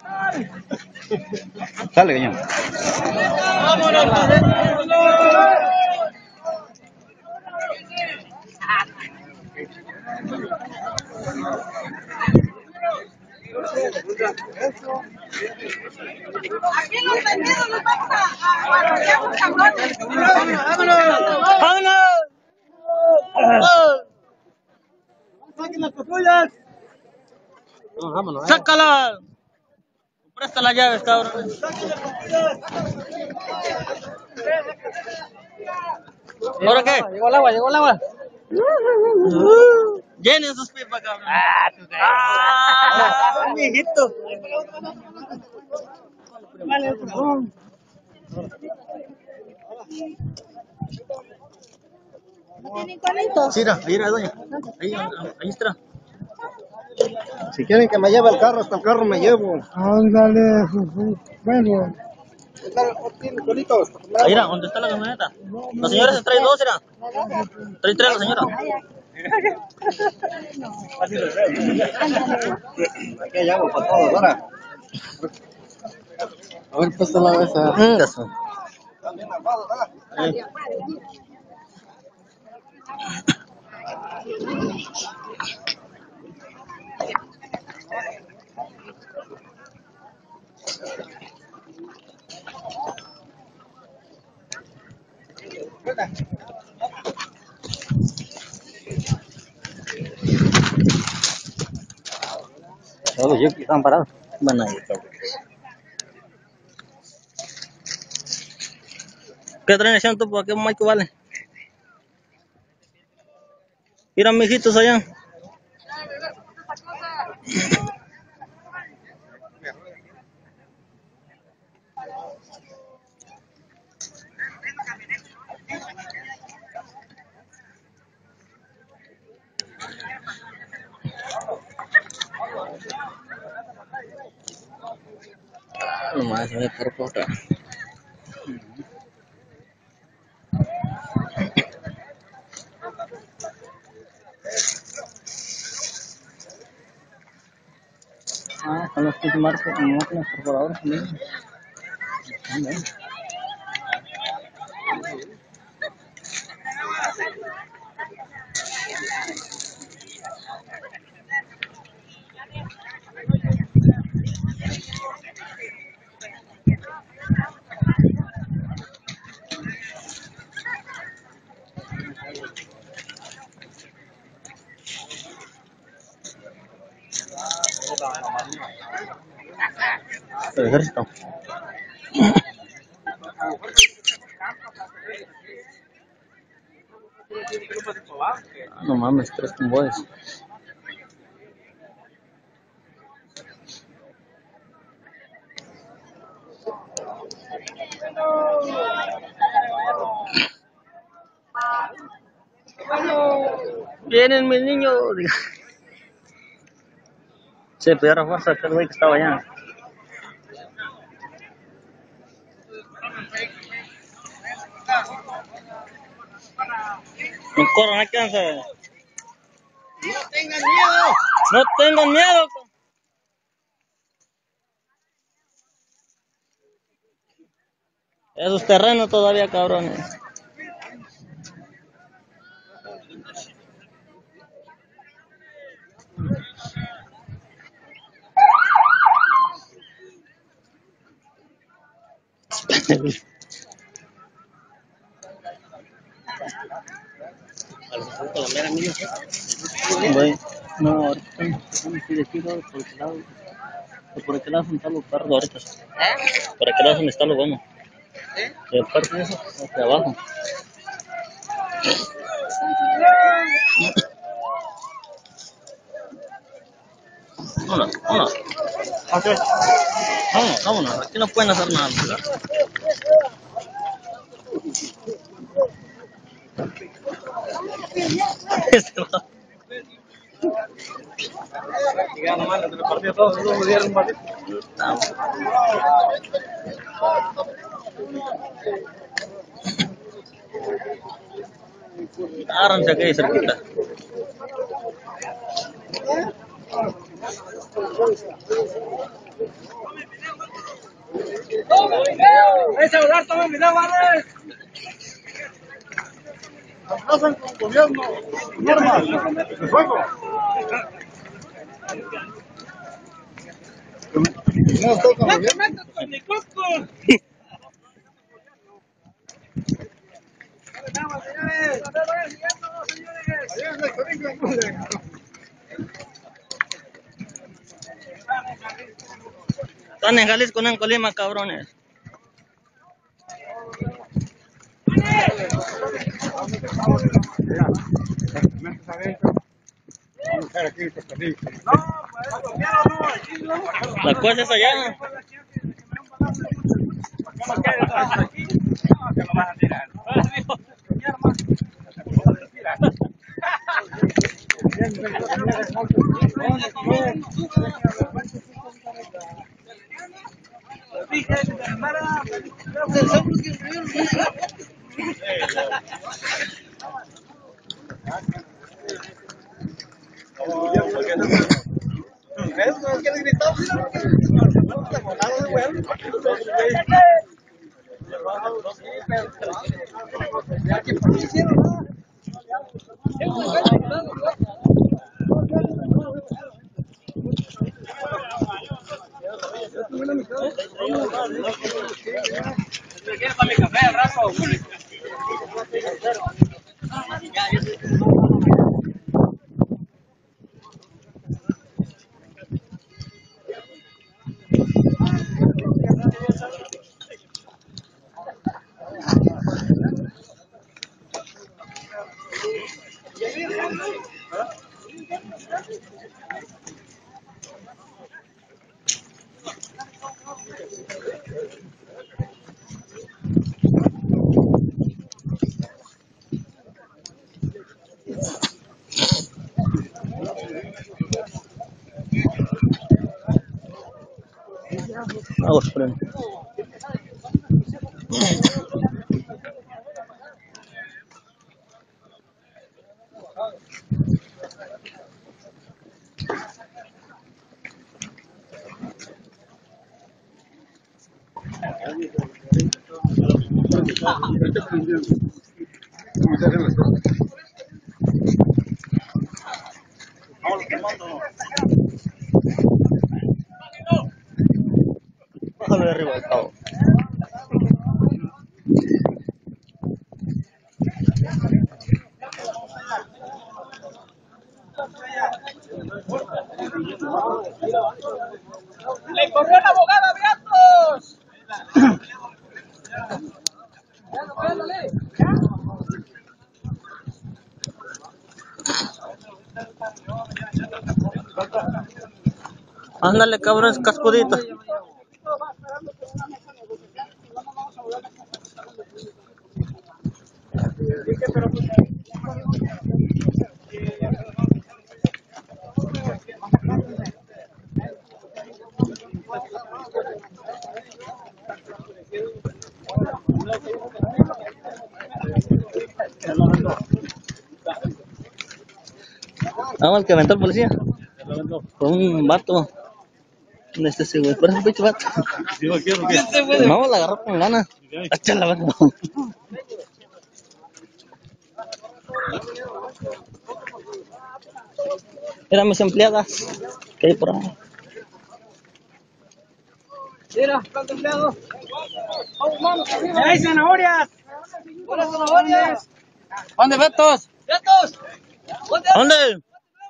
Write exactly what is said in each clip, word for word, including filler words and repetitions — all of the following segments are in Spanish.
Sale, cañón. Aquí los vendidos nos vamos a guarronear un cabrón. ¡Vámonos! ¡Saquen las patrullas! ¡Sácala! Presta las llaves, cabrón. ¿Ahora qué? Llegó el agua, llegó el agua. Llenen sus pipas, cabrón. ¡Ah! ¡Ah! Mijito! ¿Tienen cualitos? Sí, mira, ahí era, doña. Ahí, ahí está. Si quieren que me lleve el carro, hasta el carro me llevo. Ándale, bueno. Ahí era, ¿dónde está la camioneta? La señora se trae dos, era. Trae tres la señora. Aquí hay agua para todos, ahora. A ver, pasa la esa. Venga, su. Eh. Todos los jeeps están parados. Van ahí, cabrón. ¿Qué traen echando tú? ¿Por qué Mike vale? Mira, mijitos allá. Nomás se ve por acá. Ah, con los que marcos, máquinas perforadoras también. El ejército. Ah, no mames, tres convoyes. Vienen mis niños. Se pidió refuerzo a aquel güey que estaba allá. No corran, hay que hacer. No tengan miedo. No tengan miedo. Esos terrenos todavía, cabrones. Güey, no, ahorita estamos aquí de aquí, ¿no? Por este lado. Por aquel lado están los carros ahorita. Por aquel lado están los buenos. Y aparte de eso, hacia abajo. Vámonos, vámonos. Vámonos, vámonos. Aquí no pueden hacer nada. Ya nomás, entre los partidos todos, no me dieron un partido. Agárrense aquí cerquita. ¡Ese celular toma video, vale! Hacen con gobierno. Normal. De fuego. No estoy con gobierno. ¡Con mi coco! Están en Jalisco, no en Colima, cabrones. La cosa es allá. ¿Quieres para mi café al rato? Vamos, primo. Bájalo de arriba, al cabo. ¡Le corrió la abogada, Beatos! Ándale, cabrón, cascudito. Vamos, el que aventó el policía. Fue un vato. Este sí, güey, pero es un pinche vato. Vamos, la agarró con gana. Échala, vato. Eran mis empleadas que hay por ahí. Mira, ¿cuántos empleados? ¡Ya hay zanahorias! ¡Hola, zanahorias! ¿Dónde, Betos? ¡Betos! ¿Dónde?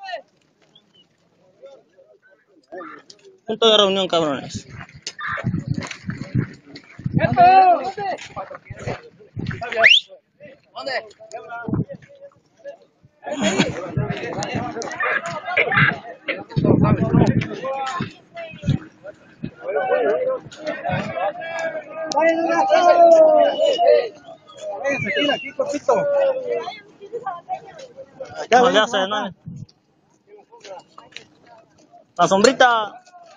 Punto de reunión, cabrones. ¡Betos! ¿Dónde? Aquí, cortito. No le hace, ¿no? La sombrita.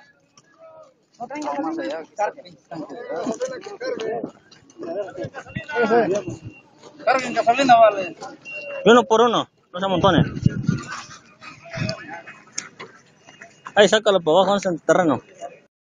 Carguen gasolina, vale. Y uno por uno, no se amontonen. Ahí, sácalo por abajo en ese terreno.